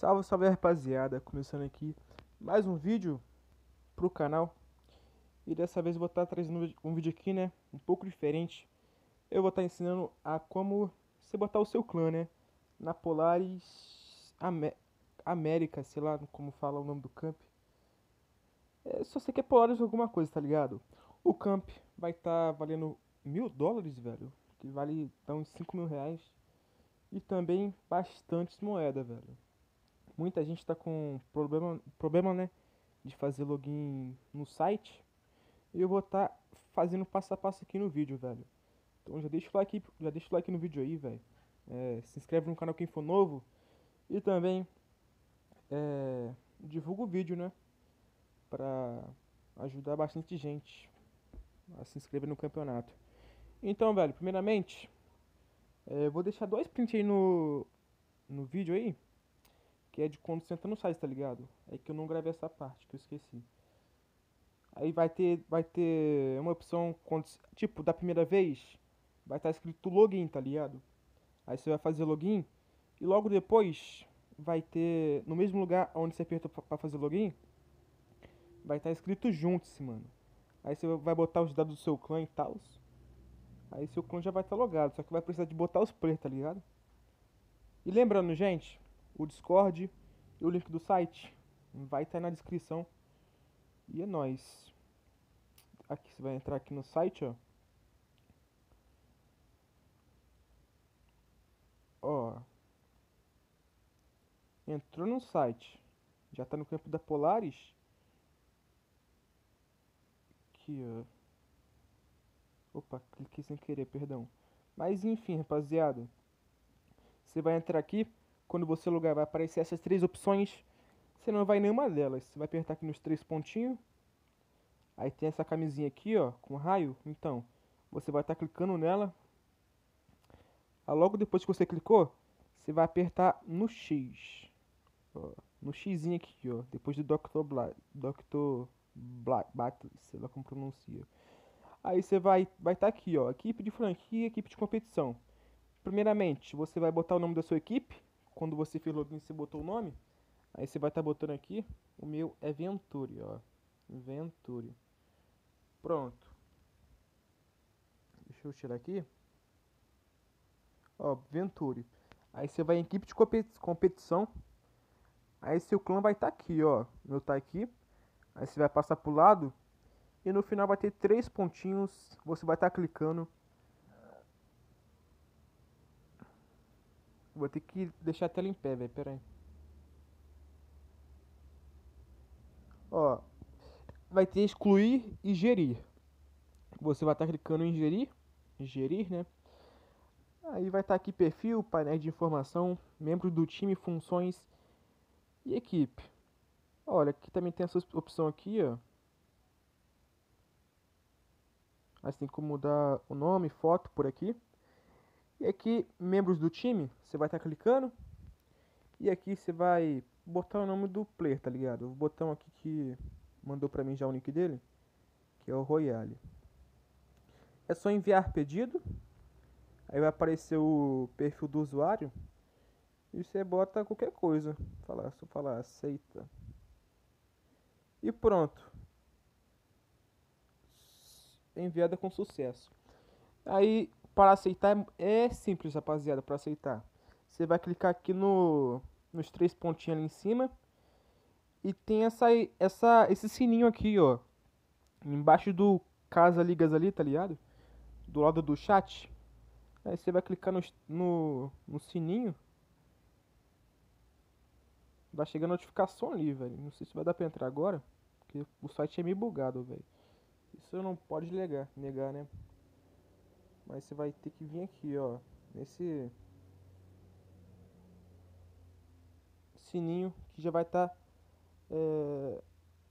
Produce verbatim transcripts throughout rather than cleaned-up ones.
Salve, salve rapaziada, começando aqui mais um vídeo pro canal. E dessa vez eu vou estar trazendo um vídeo aqui, né, um pouco diferente. Eu vou estar ensinando a como você botar o seu clã, né, na Polaris Amé América, sei lá como fala o nome do camp. É só você quer Polaris alguma coisa, tá ligado? O camp vai estar valendo mil dólares, velho, que vale então, uns cinco mil reais. E também bastantes moedas, velho. Muita gente tá com problema, problema, né, de fazer login no site. E eu vou estar tá fazendo passo a passo aqui no vídeo, velho. Então já deixa o like, já deixa o like no vídeo aí, velho. É, se inscreve no canal quem for novo. E também é, divulga o vídeo, né, pra ajudar bastante gente a se inscrever no campeonato. Então, velho, primeiramente, é, eu vou deixar dois prints aí no, no vídeo aí. Que é de quando você entra no site, tá ligado? É que eu não gravei essa parte, que eu esqueci. Aí vai ter, vai ter uma opção, quando, tipo, da primeira vez, vai estar escrito login, tá ligado? Aí você vai fazer login e logo depois vai ter, no mesmo lugar onde você apertou pra fazer login, vai estar escrito junte-se, mano. Aí você vai botar os dados do seu clã e tal. Aí seu clã já vai estar logado, só que vai precisar de botar os players, tá ligado? E lembrando, gente, o Discord e o link do site vai estar na descrição. E é nóis. Aqui você vai entrar aqui no site, ó. Ó, entrou no site. Já tá no campo da Polaris. Aqui, ó. Opa, cliquei sem querer, perdão. Mas enfim, rapaziada. Você vai entrar aqui. Quando você logar, vai aparecer essas três opções. Você não vai em nenhuma delas. Você vai apertar aqui nos três pontinhos. Aí tem essa camisinha aqui, ó, com raio. Então, você vai estar tá clicando nela. Aí logo depois que você clicou, você vai apertar no X. Ó, no Xzinho aqui, ó. Depois do doutor Black. doutor Black, Black, sei lá como pronuncia. Aí você vai vai estar tá aqui, ó, equipe de franquia, equipe de competição. Primeiramente, você vai botar o nome da sua equipe. Quando você fez login, você botou o nome. Aí você vai estar tá botando aqui. O meu é Venturi, ó. Venturi. Pronto. Deixa eu tirar aqui. Ó, Venturi. Aí você vai em equipe de competição. Aí seu clã vai estar tá aqui, ó. O meu tá aqui. Aí você vai passar pro lado. E no final vai ter três pontinhos. Você vai estar tá clicando. Vou ter que deixar a tela em pé, velho. Pera aí. Ó. Vai ter excluir e gerir. Você vai estar tá clicando em gerir. Gerir, né? Aí vai estar tá aqui perfil, painel de informação, membros do time, funções e equipe. Olha, aqui também tem essa opção aqui, ó. Mas tem como mudar o nome, foto por aqui. E aqui, membros do time, você vai estar tá clicando. E aqui você vai botar o nome do player, tá ligado? O botão aqui que mandou pra mim já o nick dele, que é o Royale. É só enviar pedido. Aí vai aparecer o perfil do usuário. E você bota qualquer coisa. Falar, só falar aceita. E pronto. Enviada com sucesso. Aí, para aceitar, é simples, rapaziada, para aceitar. Você vai clicar aqui no, nos três pontinhos ali em cima. E tem essa, essa, esse sininho aqui, ó. Embaixo do Casa Ligas ali, tá ligado? Do lado do chat. Aí você vai clicar no, no, no sininho. Vai chegar a notificação ali, velho. Não sei se vai dar pra entrar agora. Porque o site é meio bugado, velho. Isso eu não pode negar, negar, né? Mas você vai ter que vir aqui, ó. Nesse sininho que já vai estar tá, é,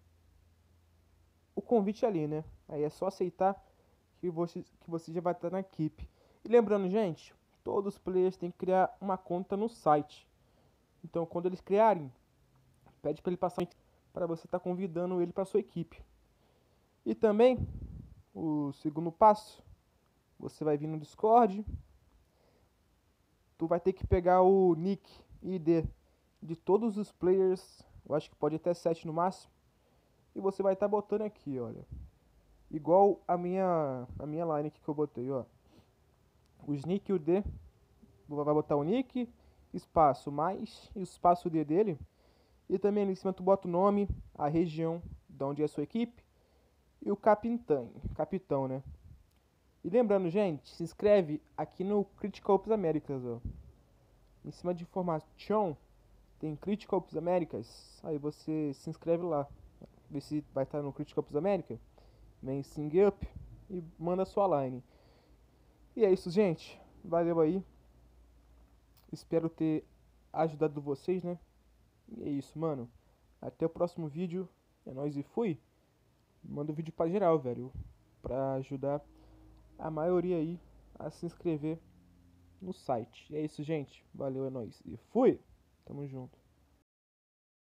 o convite ali, né? Aí é só aceitar que você, que você já vai estar tá na equipe. E lembrando, gente, todos os players têm que criar uma conta no site. Então, quando eles criarem, pede para ele passar para você estar tá convidando ele para sua equipe. E também, o segundo passo, você vai vir no Discord. Tu vai ter que pegar o nick I D de todos os players, eu acho que pode até sete no máximo. E você vai estar tá botando aqui, olha. Igual a minha a minha line aqui que eu botei, ó. O nick e o D, vai botar o nick, espaço mais e o espaço D dele. E também ali em cima tu bota o nome, a região de onde é a sua equipe e o capitão, capitão, né? E lembrando, gente, se inscreve aqui no Critical Ops Américas, ó. Em cima de informação tem Critical Ops Américas. Aí você se inscreve lá. Vê se vai estar no Critical Ops América. Vem Sing Up e manda sua line. E é isso, gente. Valeu aí. Espero ter ajudado vocês, né? E é isso, mano. Até o próximo vídeo. É nóis e fui. Manda o vídeo pra geral, velho. Pra ajudar a maioria aí a se inscrever no site. E é isso, gente. Valeu, é nóis. E fui! Tamo junto.